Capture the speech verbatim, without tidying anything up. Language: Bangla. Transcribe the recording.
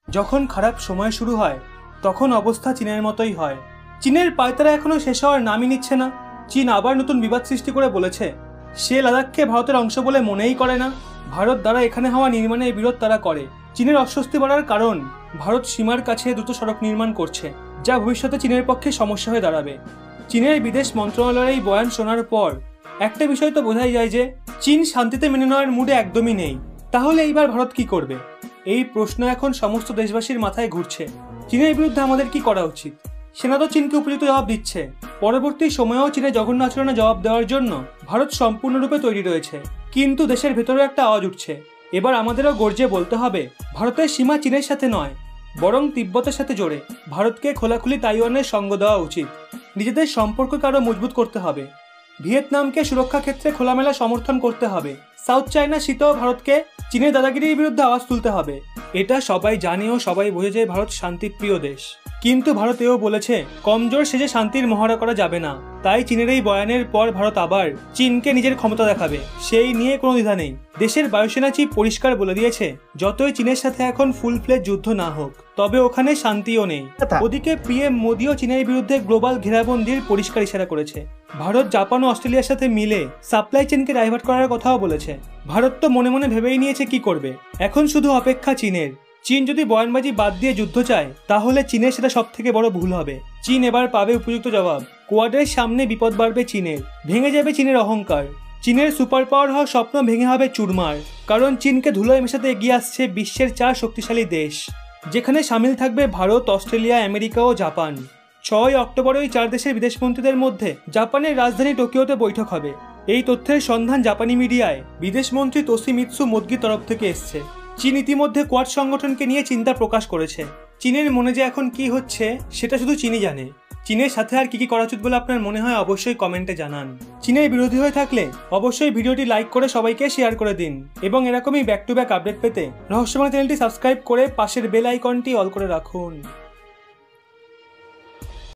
যখন খারাপ সময় শুরু হয় তখন অবস্থা চীনের মতোই হয়। চীনের পায়তারা এখনো শেষ হওয়ার নামই নিচ্ছে না। চীন আবার নতুন বিবাদ সৃষ্টি করে বলেছে সে লাদাখকে ভারতের অংশ বলে মনেই করে না। ভারত দ্বারা এখানে হওয়া নির্মাণের বিরোধ তারা করে। চীনের অস্বস্তি বাড়ার কারণ ভারত সীমার কাছে দ্রুত সড়ক নির্মাণ করছে, যা ভবিষ্যতে চীনের পক্ষে সমস্যা হয়ে দাঁড়াবে। চীনের বিদেশ মন্ত্রণালয়ের এই বয়ান শোনার পর একটা বিষয় তো বোঝাই যায় যে চীন শান্তিতে মেনে নেওয়ার মুডে একদমই নেই। তাহলে এইবার ভারত কি করবে? এই প্রশ্ন এখন সমস্ত দেশবাসীর মাথায় ঘুরছে। চীনের বিরুদ্ধে আমাদের কি করা উচিত? সেনা তো চীনকে উপযুক্ত জবাব দিচ্ছে। পরবর্তী সময়েও চীনের জঘন্য আচরণে জবাব দেওয়ার জন্য ভারত সম্পূর্ণরূপে তৈরি রয়েছে। কিন্তু দেশের ভেতরে একটা আওয়াজ উঠছে, এবার আমাদেরও গর্জে বলতে হবে ভারতের সীমা চীনের সাথে নয়, বরং তিব্বতের সাথে জোড়ে ভারতকে খোলাখুলি তাইওয়ানের সঙ্গ দেওয়া উচিত। নিজেদের সম্পর্ককে আরও মজবুত করতে হবে। ভিয়েতনামকে সুরক্ষা ক্ষেত্রে খোলামেলা সমর্থন করতে হবে। সাউথ চায়না সীতেও ভারতকে চীনের দাদাগিরির বিরুদ্ধে আওয়াজ তুলতে হবে। এটা সবাই জানে ও সবাই বোঝে যে ভারত শান্তিপ্রিয় দেশ। কিন্তু ভারত এও বলেছে কমজোর সেজে শান্তির মহড়া করা যাবে না। তাই চীনের এই বয়ানের পর ভারত আবার চীনকে নিজের ক্ষমতা দেখাবে, সেই নিয়ে কোনো দ্বিধা নেই। দেশের বায়ুসেনা চিফ পরিষ্কার বলে দিয়েছে যতই চীনের সাথে এখন ফুল ফ্লেজ যুদ্ধ না হোক, তবে ওখানে শান্তিও নেই। ওদিকে পিএম মোদিও চীনের বিরুদ্ধে গ্লোবাল ঘেরাবন্দির পরিষ্কার ইশারা করেছে। ভারত জাপান ও অস্ট্রেলিয়ার সাথে মিলে সাপ্লাই চেনকে ডাইভার্ট করার কথাও বলেছে। ভারত তো মনে মনে ভেবেই নিয়েছে কি করবে। এখন শুধু অপেক্ষা চীনের। চীন যদি বয়ানবাজি বাদ দিয়ে যুদ্ধ চায় তাহলে চীনের সেটা সব থেকে বড় ভুল হবে। চীন এবার পাবে উপযুক্ত জবাব। কোয়াডের সামনে বিপদ বাড়বে চীনের, ভেঙে যাবে চীনের অহংকার। চীনের সুপার পাওয়ার হওয়ার স্বপ্ন ভেঙে হবে চুরমার। কারণ চীনকে ধুলোয় মেশাতে এগিয়ে আসছে বিশ্বের চার শক্তিশালী দেশ, যেখানে সামিল থাকবে ভারত, অস্ট্রেলিয়া, আমেরিকা ও জাপান। ছয় অক্টোবর ওই চার দেশের বিদেশমন্ত্রীদের মধ্যে জাপানের রাজধানী টোকিওতে বৈঠক হবে। এই তথ্যের সন্ধান জাপানি মিডিয়ায় বিদেশমন্ত্রী তোশিমিৎসু মোতগির তরফ থেকে এসছে। চীন ইতিমধ্যে কোয়াড সংগঠনকে নিয়ে চিন্তা প্রকাশ করেছে। চীনের মনে যে এখন কি হচ্ছে সেটা শুধু চীনই জানে। চীনের সাথে আর কি কি করা উচিত বলে আপনার মনে হয় অবশ্যই কমেন্টে জানান। চীনের বিরোধী হয়ে থাকলে অবশ্যই ভিডিওটি লাইক করে সবাইকে শেয়ার করে দিন এবং এরকমই ব্যাক টু ব্যাক আপডেট পেতে রহস্যময় চ্যানেলটি সাবস্ক্রাইব করে পাশের বেল আইকনটি অল করে রাখুন।